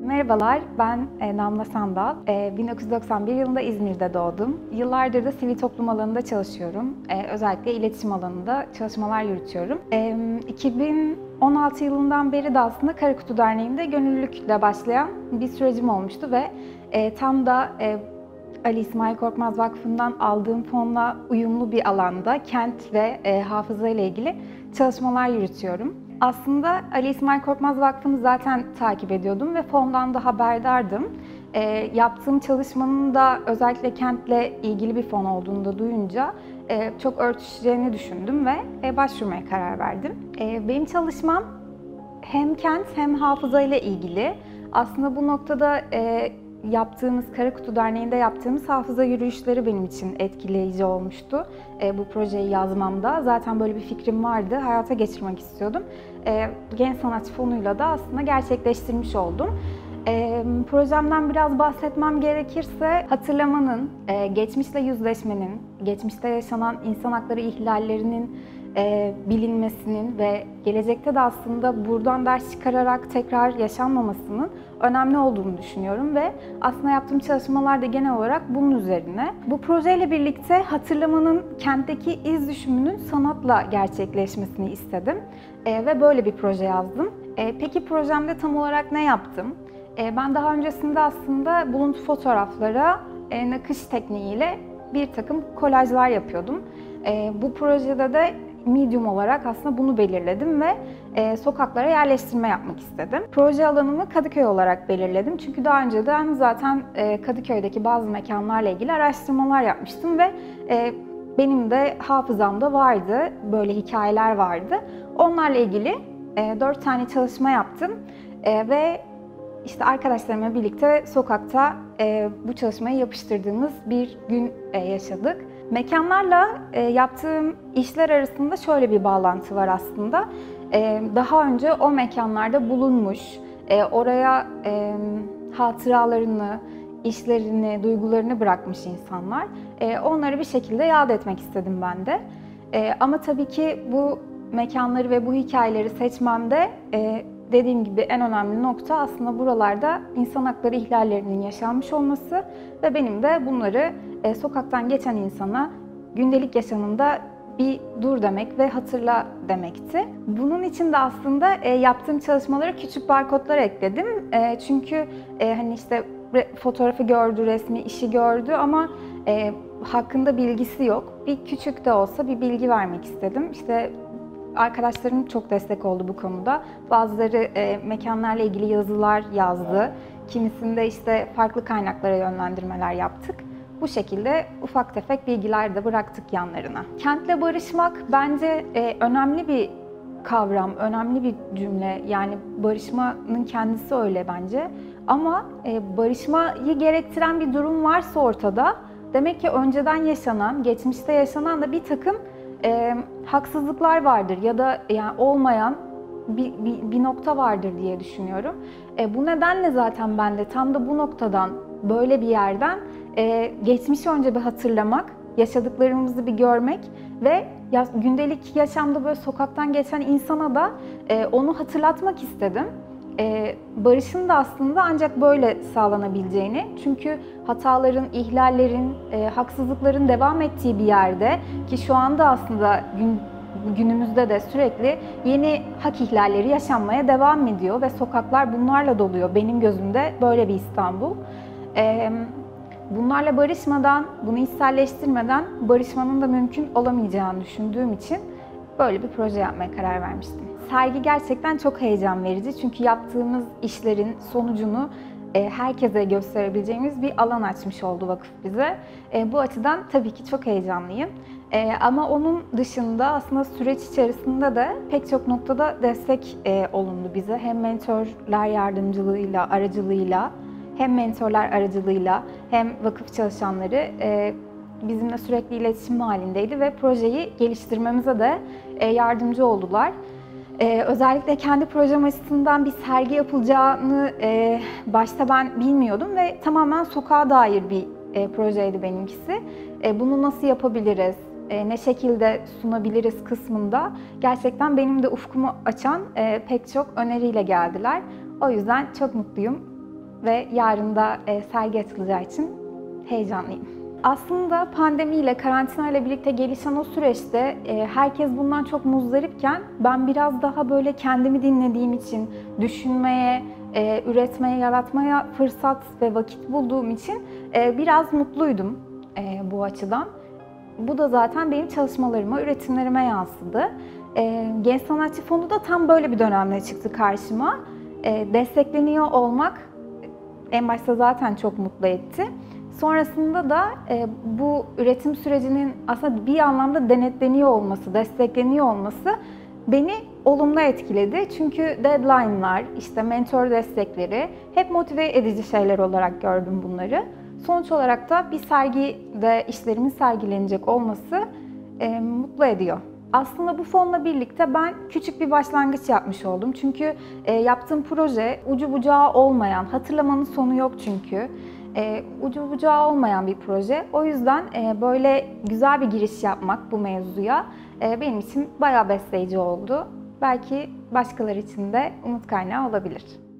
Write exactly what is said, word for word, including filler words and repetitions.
Merhabalar, ben e, Damla Sandal. E, bin dokuz yüz doksan bir yılında İzmir'de doğdum. Yıllardır da sivil toplum alanında çalışıyorum. E, özellikle iletişim alanında çalışmalar yürütüyorum. E, iki bin on altı yılından beri de aslında Karakutu Derneği'nde gönüllülükle başlayan bir sürecim olmuştu ve e, tam da e, Ali İsmail Korkmaz Vakfı'ndan aldığım fonla uyumlu bir alanda kent ve e, hafıza ile ilgili çalışmalar yürütüyorum. Aslında Ali İsmail Korkmaz Vakfı'nı zaten takip ediyordum ve fondan da haberdardım. E, yaptığım çalışmanın da özellikle kentle ilgili bir fon olduğunu da duyunca e, çok örtüşeceğini düşündüm ve e, başvurmaya karar verdim. E, benim çalışmam hem kent hem hafıza ile ilgili. Aslında bu noktada e, yaptığımız, Karakutu Derneği'nde yaptığımız hafıza yürüyüşleri benim için etkileyici olmuştu. E, bu projeyi yazmamda zaten böyle bir fikrim vardı, hayata geçirmek istiyordum. E, Genç Sanatçı Fonu'yla da aslında gerçekleştirmiş oldum. E, projemden biraz bahsetmem gerekirse, hatırlamanın, e, geçmişle yüzleşmenin, geçmişte yaşanan insan hakları ihlallerinin e, bilinmesinin ve gelecekte de aslında buradan ders çıkararak tekrar yaşanmamasının önemli olduğunu düşünüyorum ve aslında yaptığım çalışmalar da genel olarak bunun üzerine. Bu projeyle birlikte hatırlamanın kentteki iz düşümünün sanatla gerçekleşmesini istedim e, ve böyle bir proje yazdım. E, peki projemde tam olarak ne yaptım? E, ben daha öncesinde aslında buluntu fotoğraflara e, nakış tekniğiyle bir takım kolajlar yapıyordum. E, bu projede de medium olarak aslında bunu belirledim ve e, sokaklara yerleştirme yapmak istedim. Proje alanımı Kadıköy olarak belirledim. Çünkü daha önceden zaten e, Kadıköy'deki bazı mekanlarla ilgili araştırmalar yapmıştım ve e, benim de hafızamda vardı, böyle hikayeler vardı. Onlarla ilgili e, dört tane çalışma yaptım e, ve işte arkadaşlarımla birlikte sokakta e, bu çalışmayı yapıştırdığımız bir gün e, yaşadık. Mekanlarla e, yaptığım işler arasında şöyle bir bağlantı var aslında. E, daha önce o mekanlarda bulunmuş, e, oraya e, hatıralarını, işlerini, duygularını bırakmış insanlar. E, onları bir şekilde yad etmek istedim ben de. E, ama tabii ki bu mekanları ve bu hikayeleri seçmemde e, dediğim gibi en önemli nokta aslında buralarda insan hakları ihlallerinin yaşanmış olması ve benim de bunları e, sokaktan geçen insana gündelik yaşamında bir dur demek ve hatırla demekti. Bunun için de aslında e, yaptığım çalışmalara küçük barkodlar ekledim. E, çünkü e, hani işte fotoğrafı gördü, resmi, işi gördü ama e, hakkında bilgisi yok. Bir küçük de olsa bir bilgi vermek istedim. İşte arkadaşlarım çok destek oldu bu konuda. Bazıları e, mekanlarla ilgili yazılar yazdı. Kimisinde işte farklı kaynaklara yönlendirmeler yaptık. Bu şekilde ufak tefek bilgiler de bıraktık yanlarına. Kentle barışmak bence e, önemli bir kavram, önemli bir cümle. Yani barışmanın kendisi öyle bence. Ama e, barışmayı gerektiren bir durum varsa ortada, demek ki önceden yaşanan, geçmişte yaşanan da bir takım E, haksızlıklar vardır ya da yani olmayan bir, bir, bir nokta vardır diye düşünüyorum. E, bu nedenle zaten ben de tam da bu noktadan, böyle bir yerden e, geçmişi önce bir hatırlamak, yaşadıklarımızı bir görmek ve ya, gündelik yaşamda böyle sokaktan geçen insana da e, onu hatırlatmak istedim. Ee, barışın da aslında ancak böyle sağlanabileceğini, çünkü hataların, ihlallerin, e, haksızlıkların devam ettiği bir yerde ki şu anda aslında gün, günümüzde de sürekli yeni hak ihlalleri yaşanmaya devam ediyor ve sokaklar bunlarla doluyor. Benim gözümde böyle bir İstanbul. Ee, bunlarla barışmadan, bunu içselleştirmeden barışmanın da mümkün olamayacağını düşündüğüm için böyle bir proje yapmaya karar vermiştim. Sergi gerçekten çok heyecan verici çünkü yaptığımız işlerin sonucunu e, herkese gösterebileceğimiz bir alan açmış oldu vakıf bize. E, bu açıdan tabii ki çok heyecanlıyım. E, ama onun dışında aslında süreç içerisinde de pek çok noktada destek e, olundu bize. Hem mentörler yardımcılığıyla, aracılığıyla, hem mentörler aracılığıyla hem vakıf çalışanları e, bizimle sürekli iletişim halindeydi ve projeyi geliştirmemize de e, yardımcı oldular. Ee, özellikle kendi projem açısından bir sergi yapılacağını e, başta ben bilmiyordum ve tamamen sokağa dair bir e, projeydi benimkisi. E, bunu nasıl yapabiliriz, e, ne şekilde sunabiliriz kısmında gerçekten benim de ufkumu açan e, pek çok öneriyle geldiler. O yüzden çok mutluyum. ve yarın da e, sergi açılacağı için heyecanlıyım. Aslında pandemiyle, karantinayla birlikte gelişen o süreçte e, herkes bundan çok muzdaripken ben biraz daha böyle kendimi dinlediğim için, düşünmeye, e, üretmeye, yaratmaya fırsat ve vakit bulduğum için e, biraz mutluydum e, bu açıdan. Bu da zaten benim çalışmalarıma, üretimlerime yansıdı. E, Genç Sanatçı Fonu da tam böyle bir dönemde çıktı karşıma. E, destekleniyor olmak en başta zaten çok mutlu etti. Sonrasında da e, bu üretim sürecinin aslında bir anlamda denetleniyor olması, destekleniyor olması beni olumlu etkiledi. Çünkü deadline'lar, işte mentor destekleri hep motive edici şeyler olarak gördüm bunları. Sonuç olarak da bir sergide işlerimin sergilenecek olması e, mutlu ediyor. Aslında bu fonla birlikte ben küçük bir başlangıç yapmış oldum. Çünkü e, yaptığım proje ucu bucağı olmayan, hatırlamanın sonu yok çünkü. E, ucu bucağı olmayan bir proje. O yüzden e, böyle güzel bir giriş yapmak bu mevzuya e, benim için bayağı besleyici oldu. Belki başkaları için de umut kaynağı olabilir.